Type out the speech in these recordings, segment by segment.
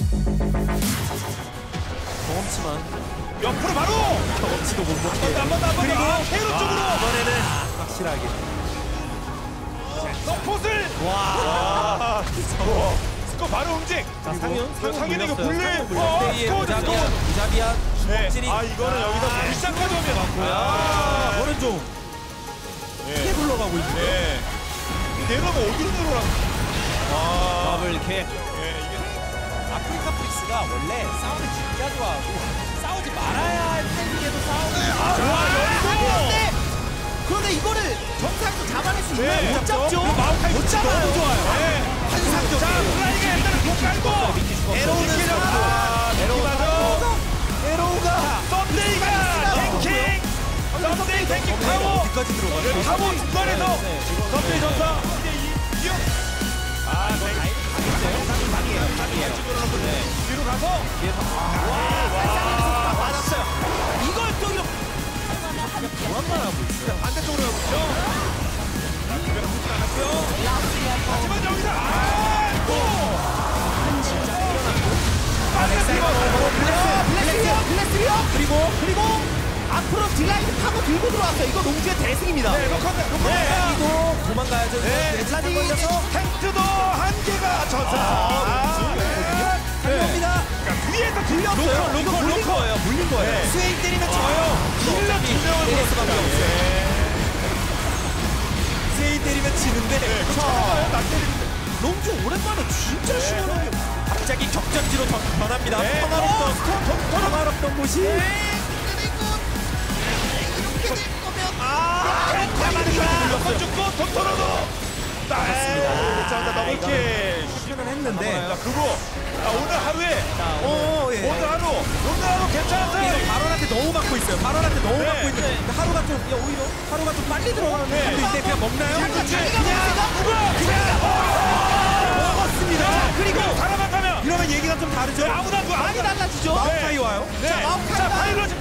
경험치만 옆으로 바로 경험치도 못 먹게. 한번더 그리고 세로 쪽으로 이번에는 확실하게. 서폿을 와. 스코 바로 응징. 자, 상윤 이거 불리. 무자비한 주먹질이. 아 이거는 여기서 불쌍까지 오면 이거는 좀 크게 굴러가고 있는데. 네. 내려가 어디로 내려가? 더블 캡. 아프리카 프릭스가 원래 싸움을 진짜 좋아하고 싸우지 말아야 할 타이밍에도 싸우는 그런데 이거를 정상에서 잡아낼 수 있나요? 못 잡죠? 못 잡아요. 너무 좋아요. 환상적. 자, 플라이가 일단은 못 깔고 에로우는 에로우가 썸데이가 탱킹 썸데이 탱킹 타고 어디까지 들어가요? 타고 중간에서 썸데이 전사 뒤로 가서 맞았어요. 이걸 또 이렇게 보안만 하고 있어요. 반대쪽으로 가보죠. 하지만 여기서 블랙스리어 그리고 앞으로 딜라이트 타고 들고 들어왔어요. 이거 농주의 대승입니다. 이거 도망가야죠. 레드라디 탱크도 한계가 전사. 달려옵니다. 위에서 들렸어요. 이거 물린 거예요. 물린 거예요. 스웨인 때리면 져요. 딜러 두 명을 때릴 수밖에 물었어요. 없어요. 세인 때리면 지는데. 농주 오랜만에 진짜 시원하게 갑자기 격전지로 변합니다. 네. 평화롭던 곳이. 한번 죽고 덕터로도 맞습니다. 자, 더블킬 슈팅을 했는데. 그거 오늘 하루에 예. 오늘 하루 괜찮았어요. 바론한테 너무 맞고 있어요. 바론한테 너무 네. 맞고 있는데 하루가 좀 오히려 하루가 좀 빨리 들어가는 네. 느낌도 있는데 그냥 먹나요? 먹었습니다. 그리고 살아만 가면 이러면 얘기가 좀 다르죠. 아무나 많이 달라지죠. 마우카이 와요. 네. 자, 파일럿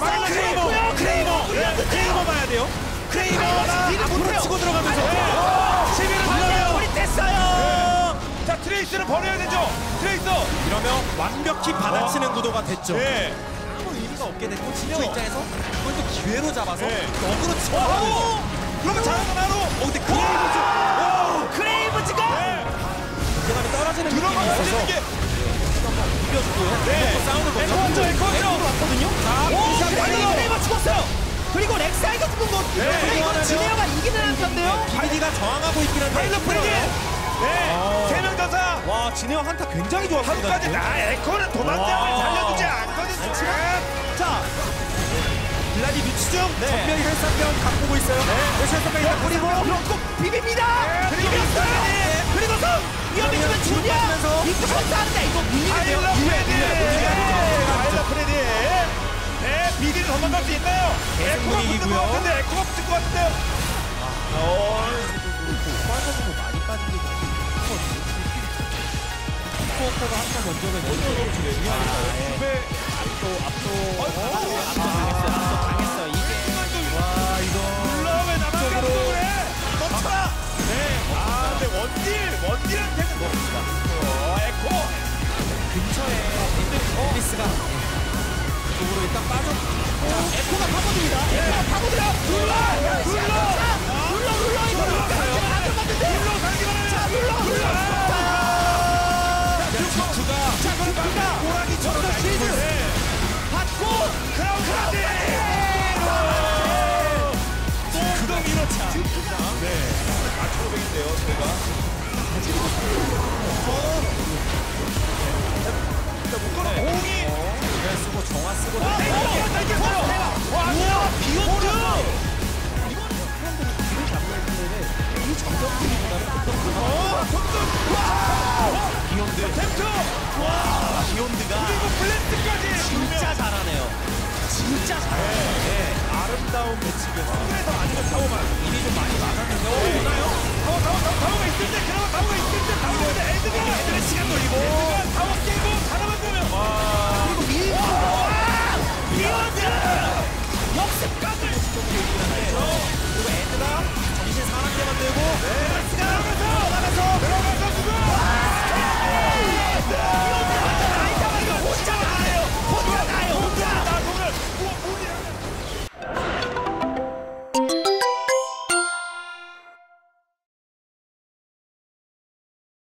크레이머 봐야 돼요. 크레이머가 앞으로 치고 들어가면서 11을 우리 됐어요. 자, 트레이스를 버려야 되죠. 트레이서. 이러면 완벽히 받아치는 구도가 됐죠. 네. 아무 의미가 없게 됐고 진영 입장에서 그걸 또 기회로 잡아서 네. 역으로 치고 그러면 잘하는 하루. 근데 크레이브즈가 문제감이 떨어지는 느낌이 들어가야 있어서 되는 게. 이겨주고요. 네. 싸우는 거죠. 에코죠. 왔거든요. 크레이버 죽었어요. 그리고 렉사이가 죽은 거. 네. 이건 진에어가 이기는 한 건데요. 비디가 저항하고 있긴 한데 파일럿 프리기. 네. 세명 전사. 와 진영 한타 굉장히 좋았습니다. 하루까지 나 에코는 도망장을 살려주지 않거든요. 자, 블라디 유치중 네. 전멸이 헬스한병 갖고 있어요. 헬스한병이 그리고 비빕니다. 비볐어요. 그리고서 위험해지면 주냐? 이거 선사하는데 이거 밀리는데요. 파일럿 프레디. 네, 비디를 도망갈 수 있나요? 에코가 붙는 것 같은데, 에코가 붙을 것 같은데요. 빠져주고 많이 빠진 게 후쿠오카가 한타 먼저가 중요하니까요. 당했어요. 이게 물러왜 나만 감독을 해? 멈춰라! 네. 근데 원딜한테는 뭡니까? 에코! 근처에 리스가 쪽으로 일단 빠져. 에코가 파고듭니다. 에코가 파고들어. 눌러 이거 눌러 살기만 하면 자, 호랑이처럼 시즈! 받고 크라우드까지! 그거 밀어차! 네. 초록인데요, 제가. 공이! 쓰고 정화 쓰고 와, 아니야! 비욘드! 이 정적팀보다는 비욘드! 템트! 와! 비욘드가 그리고 블랙스까지! 진짜 잘하네요. 진짜 잘해요. 네, 아름다운 배치고요. 그래서 아니면 타워만. 이미 좀 많이 맞았는데 오나요? 타워가 있을 때 그러면